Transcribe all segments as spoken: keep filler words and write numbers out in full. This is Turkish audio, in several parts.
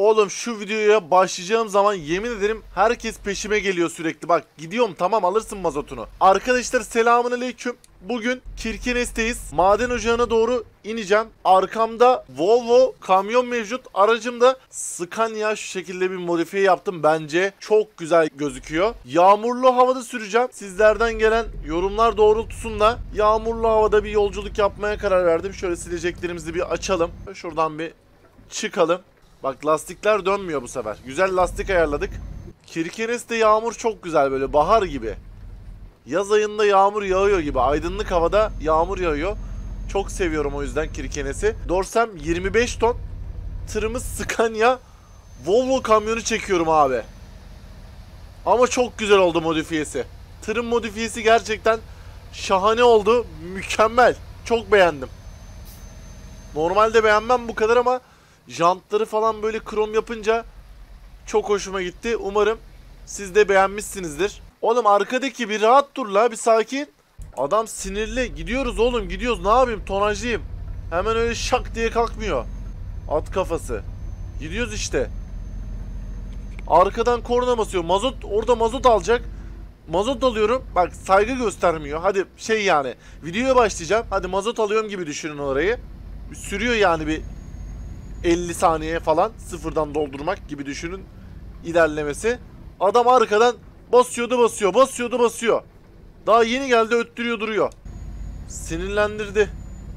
Oğlum şu videoya başlayacağım zaman yemin ederim herkes peşime geliyor sürekli. Bak gidiyorum, tamam alırsın mazotunu. Arkadaşlar selamünaleyküm. Bugün Kirkenes'teyiz. Maden ocağına doğru ineceğim. Arkamda Volvo kamyon mevcut. Aracımda Scania, şu şekilde bir modifiye yaptım. Bence çok güzel gözüküyor. Yağmurlu havada süreceğim. Sizlerden gelen yorumlar doğrultusunda yağmurlu havada bir yolculuk yapmaya karar verdim. Şöyle sileceklerimizi bir açalım. Şuradan bir çıkalım. Bak lastikler dönmüyor bu sefer. Güzel lastik ayarladık. Kirkenes'te yağmur çok güzel, böyle bahar gibi. Yaz ayında yağmur yağıyor gibi. Aydınlık havada yağmur yağıyor. Çok seviyorum o yüzden Kirkenes'i. Dorsem yirmi beş ton. Tırımız Scania Volvo kamyonu çekiyorum abi. Ama çok güzel oldu modifiyesi. Tırın modifiyesi gerçekten şahane oldu. Mükemmel. Çok beğendim. Normalde beğenmem bu kadar ama jantları falan böyle krom yapınca çok hoşuma gitti. Umarım siz de beğenmişsinizdir. Oğlum arkadaki bir rahat dur la, bir sakin. Adam sinirli. Gidiyoruz oğlum, gidiyoruz. Ne yapayım, tonajlıyım. Hemen öyle şak diye kalkmıyor. At kafası. Gidiyoruz işte. Arkadan korna basıyor. Mazot, orada mazot alacak. Mazot alıyorum. Bak saygı göstermiyor. Hadi şey yani. Videoya başlayacağım. Hadi mazot alıyorum gibi düşünün orayı. Sürüyor yani bir elli saniye falan. Sıfırdan doldurmak gibi düşünün ilerlemesi. Adam arkadan basıyordu basıyor. Basıyordu basıyor. Daha yeni geldi, öttürüyor duruyor. Sinirlendirdi.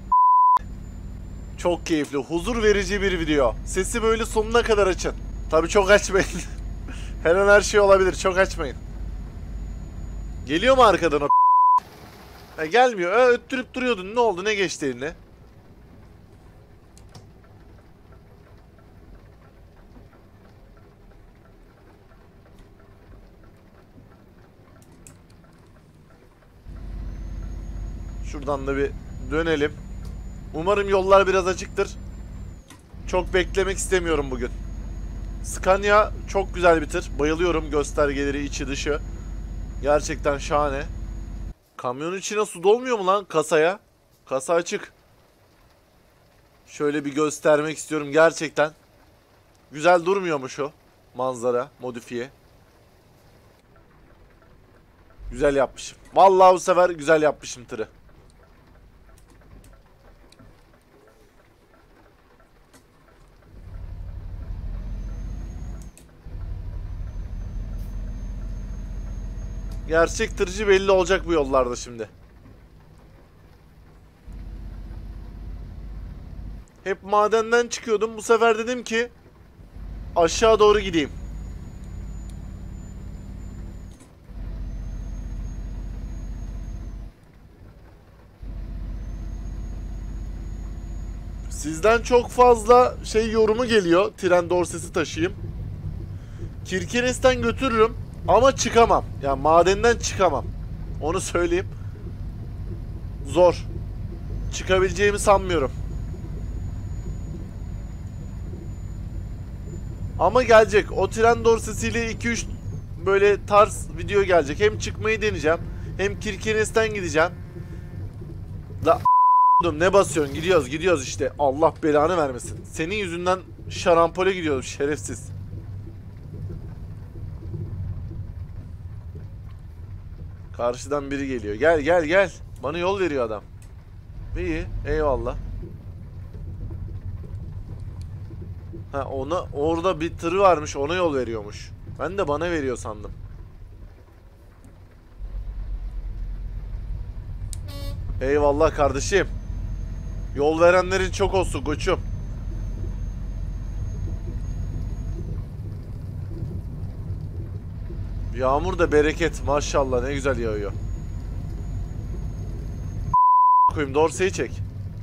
Çok keyifli. Huzur verici bir video. Sesi böyle sonuna kadar açın. Tabii çok açmayın. Her an her şey olabilir. Çok açmayın. Geliyor mu arkadan o? Ha, gelmiyor. Ha, öttürüp duruyordun. Ne oldu? Ne geçti eline? Şuradan da bir dönelim. Umarım yollar biraz açıktır. Çok beklemek istemiyorum bugün. Scania çok güzel bir tır. Bayılıyorum göstergeleri, içi dışı. Gerçekten şahane. Kamyonun içine su dolmuyor mu lan kasaya? Kasa açık. Şöyle bir göstermek istiyorum gerçekten. Güzel durmuyormuş o manzara, modifiye. Güzel yapmışım. Vallahi bu sefer güzel yapmışım tırı. Gerçek tırcı belli olacak bu yollarda şimdi. Hep madenden çıkıyordum. Bu sefer dedim ki aşağı doğru gideyim. Sizden çok fazla şey yorumu geliyor. Tren dorsesi taşıyayım. Kirkenes'ten götürürüm ama çıkamam. Yani madenden çıkamam. Onu söyleyeyim. Zor. Çıkabileceğimi sanmıyorum. Ama gelecek. O tren dorsesiyle iki üç böyle tarz video gelecek. Hem çıkmayı deneyeceğim, hem Kirkenes'ten gideceğim. La ne basıyorsun? Gidiyoruz gidiyoruz işte. Allah belanı vermesin. Senin yüzünden şarampole gidiyoruz şerefsiz. Karşıdan biri geliyor. Gel gel gel. Bana yol veriyor adam. İyi. Eyvallah. Ha, ona orada bir tırı varmış, ona yol veriyormuş. Ben de bana veriyor sandım. Eyvallah kardeşim. Yol verenlerin çok olsun koçum. Yağmur da bereket maşallah, ne güzel yağıyor. Koyayım dorseyi çek.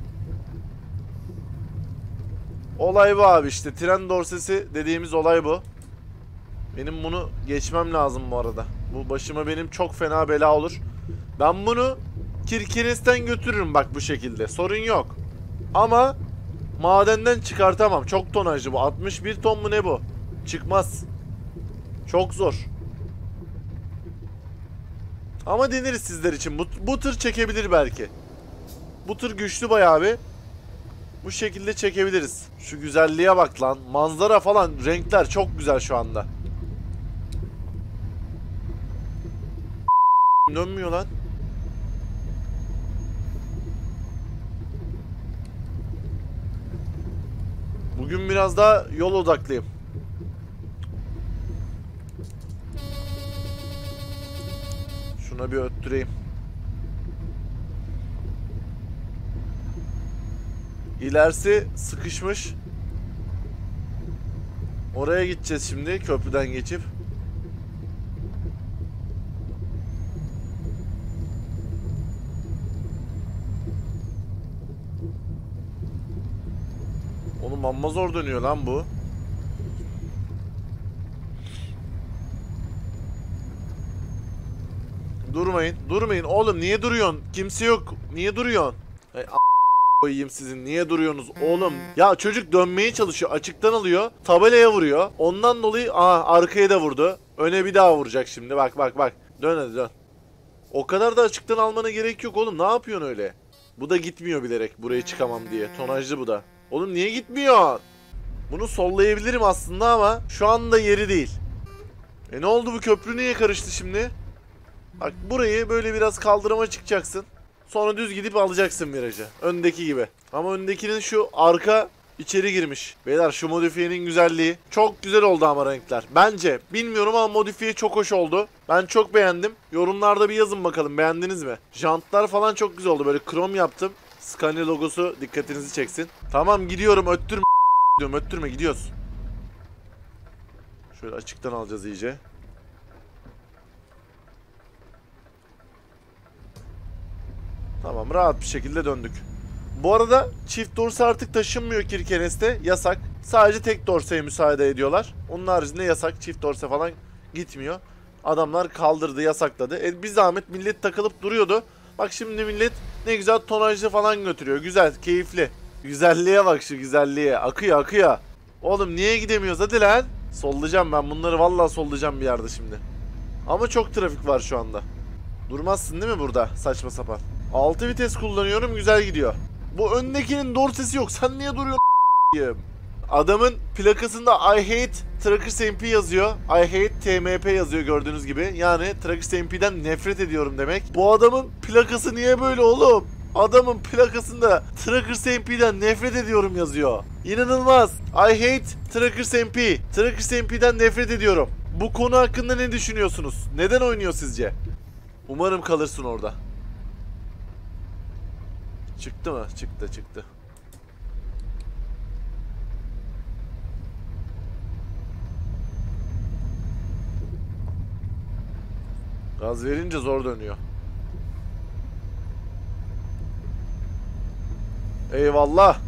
Olay bu abi işte, tren dorsesi dediğimiz olay bu. Benim bunu geçmem lazım bu arada. Bu başıma benim çok fena bela olur. Ben bunu Kirkenes'ten götürürüm bak bu şekilde. Sorun yok. Ama madenden çıkartamam. Çok tonajlı bu. altmış bir ton mu ne bu? Çıkmaz. Çok zor. Ama deneriz sizler için. Bu, bu tır çekebilir belki. Bu tır güçlü bayağı bir. Bu şekilde çekebiliriz. Şu güzelliğe bak lan. Manzara falan, renkler çok güzel şu anda. Dönmüyor lan. Bugün biraz daha yol odaklıyım. Şuna bir öttüreyim. İlerisi sıkışmış. Oraya gideceğiz şimdi köprüden geçip. Oğlum amma zor dönüyor lan bu. Durmayın, durmayın. Oğlum niye duruyorsun? Kimse yok. Niye duruyorsun? Hey, koyayım sizin. Niye duruyorsunuz oğlum? Ya çocuk dönmeye çalışıyor. Açıktan alıyor. Tabelaya vuruyor. Ondan dolayı aha arkaya da vurdu. Öne bir daha vuracak şimdi. Bak bak bak. Dön hadi dön. O kadar da açıktan almana gerek yok oğlum. Ne yapıyorsun öyle? Bu da gitmiyor bilerek buraya çıkamam diye. Tonajlı bu da. Oğlum niye gitmiyor? Bunu sollayabilirim aslında ama şu anda yeri değil. E ne oldu, bu köprü niye karıştı şimdi? Bak burayı böyle biraz kaldırıma çıkacaksın. Sonra düz gidip alacaksın virajı. Öndeki gibi. Ama öndekinin şu arka içeri girmiş. Beyler şu modifiyenin güzelliği. Çok güzel oldu ama renkler. Bence. Bilmiyorum ama modifiye çok hoş oldu. Ben çok beğendim. Yorumlarda bir yazın bakalım, beğendiniz mi? Jantlar falan çok güzel oldu. Böyle krom yaptım. Scania logosu dikkatinizi çeksin. Tamam gidiyorum, öttürme diyorum, öttürme, gidiyoruz. Şöyle açıktan alacağız iyice. Tamam, rahat bir şekilde döndük. Bu arada çift dorse artık taşınmıyor Kirkenes'te. Yasak. Sadece tek dorseye müsaade ediyorlar. Onun haricinde yasak. Çift dorse falan gitmiyor. Adamlar kaldırdı, yasakladı. E bir zahmet millet takılıp duruyordu. Bak şimdi millet ne güzel tonajlı falan götürüyor. Güzel, keyifli. Güzelliğe bak, şu güzelliğe. Akıyor akıyor. Oğlum niye gidemiyoruz hadi lan. Sollayacağım ben bunları, vallahi sollayacağım bir yerde şimdi. Ama çok trafik var şu anda. Durmazsın değil mi burada saçma sapan? altı vites kullanıyorum, güzel gidiyor. Bu öndekinin dorsesi yok. Sen niye duruyorsun? Adamın plakasında I hate Trackers M P yazıyor. I hate T M P yazıyor gördüğünüz gibi. Yani Trackers M P'den nefret ediyorum demek. Bu adamın plakası niye böyle oğlum? Adamın plakasında Trackers M P'den nefret ediyorum yazıyor. İnanılmaz. I hate Trackers M P. Trackers M P'den nefret ediyorum. Bu konu hakkında ne düşünüyorsunuz? Neden oynuyor sizce? Umarım kalırsın orada. Çıktı mı? Çıktı çıktı. Gaz verince zor dönüyor. Eyvallah.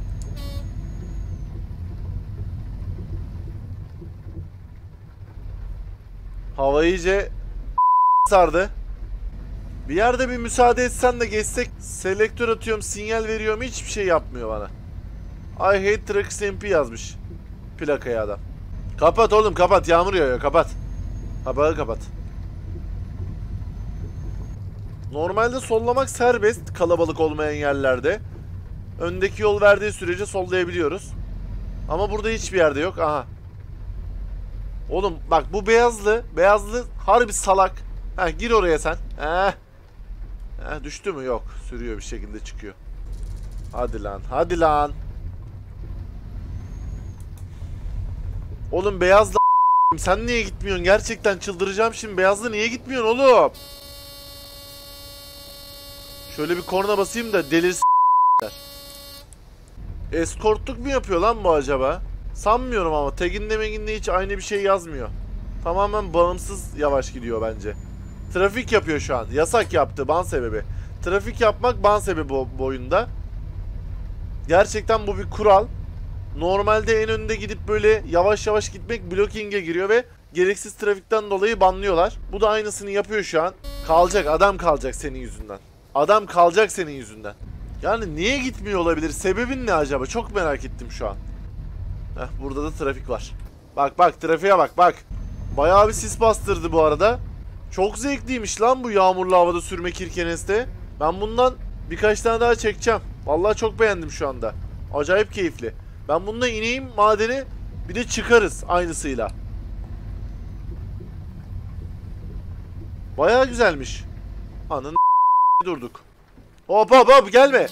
Hava iyice sardı. Bir yerde bir müsaade etsen de geçsek. Selektör atıyorum, sinyal veriyorum, hiçbir şey yapmıyor bana. I hate Trackers M P yazmış plakaya adam. Kapat oğlum kapat, yağmur yağıyor, kapat. Kapağı kapat. Normalde sollamak serbest kalabalık olmayan yerlerde. Öndeki yol verdiği sürece sollayabiliyoruz. Ama burada hiçbir yerde yok. Aha. Oğlum bak bu beyazlı. Beyazlı harbi salak. Heh, gir oraya sen. Heh. Heh, düştü mü? Yok. Sürüyor bir şekilde çıkıyor. Hadi lan. Hadi lan. Oğlum beyazlı sen niye gitmiyorsun? Gerçekten çıldıracağım şimdi. Beyazlı niye gitmiyorsun oğlum? Şöyle bir korna basayım da delirsin. Eskortluk mu yapıyor lan bu acaba? Sanmıyorum ama taginde meginde hiç aynı bir şey yazmıyor. Tamamen bağımsız yavaş gidiyor bence. Trafik yapıyor şu an. Yasak yaptı, ban sebebi. Trafik yapmak ban sebebi bu oyunda. Gerçekten bu bir kural. Normalde en önde gidip böyle yavaş yavaş gitmek blocking'e giriyor ve gereksiz trafikten dolayı banlıyorlar. Bu da aynısını yapıyor şu an. Kalacak, adam kalacak senin yüzünden. Adam kalacak senin yüzünden. Yani niye gitmiyor olabilir? Sebebin ne acaba? Çok merak ettim şu an. Heh, burada da trafik var. Bak bak trafiğe bak bak. Bayağı bir sis bastırdı bu arada. Çok zevkliymiş lan bu yağmurlu havada sürme Kirkenes'te. Ben bundan birkaç tane daha çekeceğim. Vallahi çok beğendim şu anda. Acayip keyifli. Ben bununla ineyim madeni, bir de çıkarız aynısıyla. Bayağı güzelmiş. Anın durduk. Hop hop hop gelme.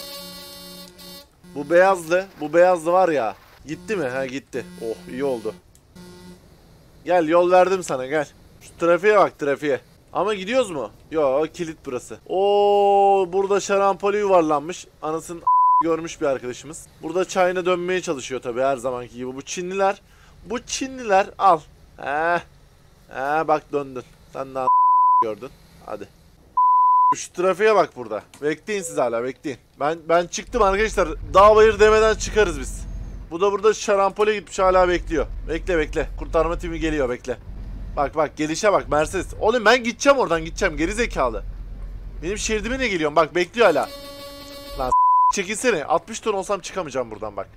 Bu beyazlı, bu beyazlı var ya. Gitti mi? Ha gitti. Oh iyi oldu. Gel yol verdim sana gel. Şu trafiğe bak trafiğe. Ama gidiyoruz mu? Yo kilit burası. Oo burada şarampole yuvarlanmış. Anasını görmüş bir arkadaşımız. Burada çayına dönmeye çalışıyor tabii her zamanki gibi. Bu Çinliler. Bu Çinliler al. He. He bak döndün. Sen daha gördün. Hadi. Şu trafiğe bak burada. Bekleyin siz hala bekleyin. Ben ben çıktım arkadaşlar. Dağ bayır demeden çıkarız biz. Bu da burada şarampole gitmiş hala bekliyor. Bekle bekle. Kurtarma timi geliyor bekle. Bak bak gelişe bak Mercedes. Oğlum ben gideceğim oradan gideceğim geri zekalı. Benim şeridime ne geliyorsun? Bak bekliyor hala. Lan çekilsene. altmış ton olsam çıkamayacağım buradan bak.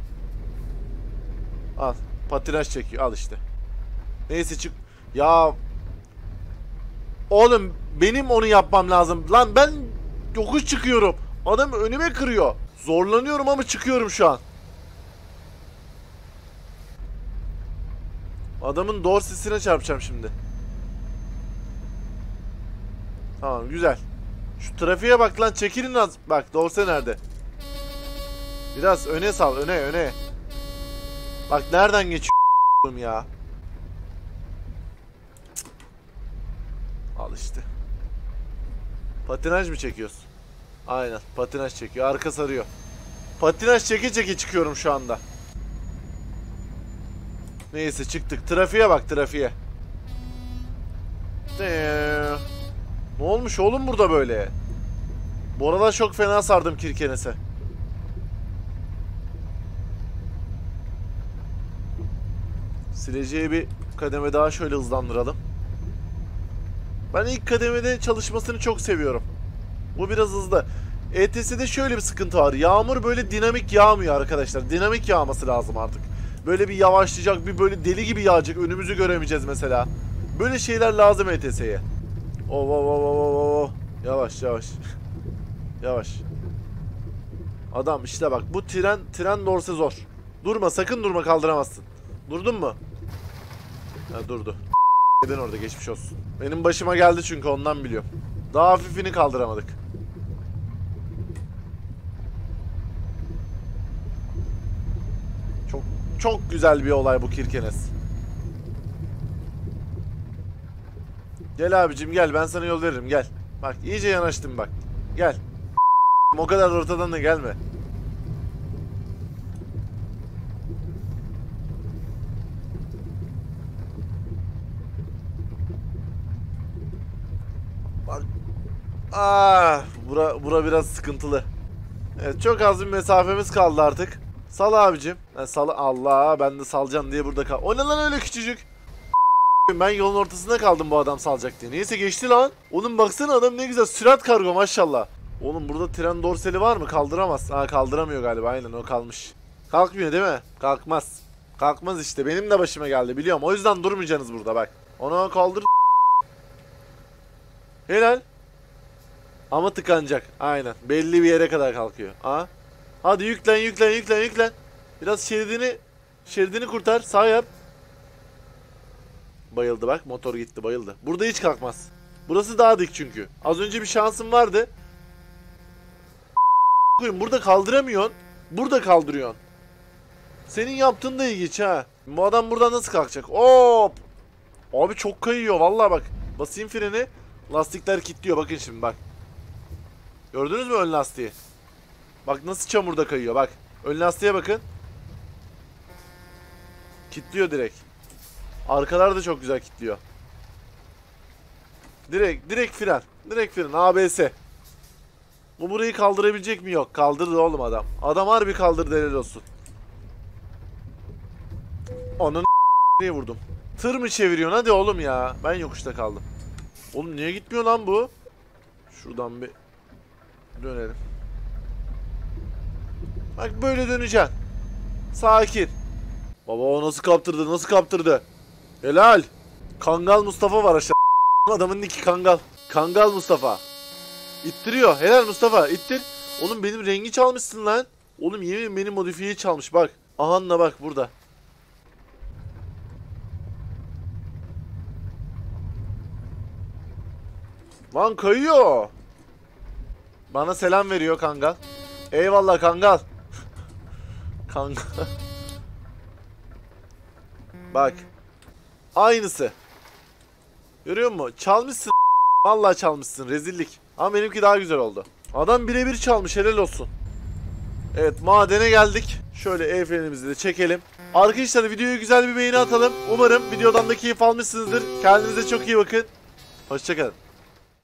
Al. Patinaj çekiyor. Al işte. Neyse çık. Ya. Oğlum benim onu yapmam lazım. Lan ben yokuş çıkıyorum. Adam önüme kırıyor. Zorlanıyorum ama çıkıyorum şu an. Adamın dorsesine çarpacağım şimdi. Tamam güzel. Şu trafiğe bak lan çekilin az. Bak dorse nerede? Biraz öne sal öne öne. Bak nereden geçiyorum ya. Al işte. Patinaj mı çekiyorsun? Aynen patinaj çekiyor. Arka sarıyor. Patinaj çeke çeke çıkıyorum şu anda. Neyse çıktık. Trafiğe bak trafiğe. Ne olmuş oğlum burada böyle? Bu arada çok fena sardım Kirkenes'e. Sileceği bir kademe daha şöyle hızlandıralım. Ben ilk kademede çalışmasını çok seviyorum. Bu biraz hızlı. E T S'de şöyle bir sıkıntı var. Yağmur böyle dinamik yağmıyor arkadaşlar. Dinamik yağması lazım artık. Böyle bir yavaşlayacak, bir böyle deli gibi yağacak. Önümüzü göremeyeceğiz mesela. Böyle şeyler lazım E T S'ye. Oh, oh, oh, oh, oh. Yavaş, yavaş. Yavaş. Adam işte bak bu tren, tren dorse zor. Durma, sakın durma kaldıramazsın. Durdun mu? Ha durdu. Ben orada geçmiş olsun. Benim başıma geldi çünkü ondan biliyorum. Daha hafifini kaldıramadık. Çok çok güzel bir olay bu Kirkenes. Gel abicim gel ben sana yol veririm gel. Bak iyice yanaştım bak. Gel. O kadar ortadan da gelme. Bak. Ah, bura, bura biraz sıkıntılı. Evet çok az bir mesafemiz kaldı artık. Sal abicim. Yani sal Allah ben de salacağım diye burada kal. O ne lan öyle küçücük? Ben yolun ortasında kaldım bu adam salacak diye. Neyse geçti lan. Oğlum baksana adam ne güzel sürat kargo maşallah. Oğlum burada tren dorseli var mı? Kaldıramaz. Ha kaldıramıyor galiba aynen o kalmış. Kalkmıyor değil mi? Kalkmaz. Kalkmaz işte benim de başıma geldi biliyorum. O yüzden durmayacaksınız burada bak. Onu kaldır. Helal. Ama tıkanacak. Aynen. Belli bir yere kadar kalkıyor. Ha? Hadi yüklen yüklen yüklen yüklen. Biraz şeridini şeridini kurtar. Sağ yap. Bayıldı bak. Motor gitti bayıldı. Burada hiç kalkmaz. Burası daha dik çünkü. Az önce bir şansım vardı. Burada kaldıramıyorsun. Burada kaldırıyorsun. Senin yaptığın da ilginç ha. Bu adam buradan nasıl kalkacak? Hop. Abi çok kayıyor vallahi bak. Basayım freni. Lastikler kilitliyor bakın şimdi bak. Gördünüz mü ön lastiği? Bak nasıl çamurda kayıyor bak. Ön lastiğe bakın. Kilitliyor direkt. Arkalar da çok güzel kilitliyor. Direkt direkt fren. Direkt fren A B S. Bu burayı kaldırabilecek mi? Yok. Kaldırdı oğlum adam. Adam harbi kaldırdı helal olsun. Onun niye vurdum? Tır mı çeviriyorsun? Hadi oğlum ya. Ben yokuşta kaldım. Oğlum niye gitmiyor lan bu? Şuradan bir dönelim. Bak böyle döneceksin. Sakin. Baba o nasıl kaptırdı? Nasıl kaptırdı? Helal. Kangal Mustafa var aşağı. Adamın niki Kangal. Kangal Mustafa. İttiriyor. Helal Mustafa. İttir. Oğlum benim rengi çalmışsın lan. Oğlum yemin benim modifiyeyi çalmış bak. Ahanla bak burada. Lan kayıyor. Bana selam veriyor Kangal. Eyvallah Kangal. Kangal. Bak. Aynısı. Görüyor musun? Çalmışsın. Vallahi çalmışsın. Rezillik. Ama benimki daha güzel oldu. Adam birebir çalmış. Helal olsun. Evet, madene geldik. Şöyle el frenimizi de çekelim. Arkadaşlar videoya güzel bir beğeni atalım. Umarım videodan da keyif almışsınızdır. Kendinize çok iyi bakın. Hoşçakalın.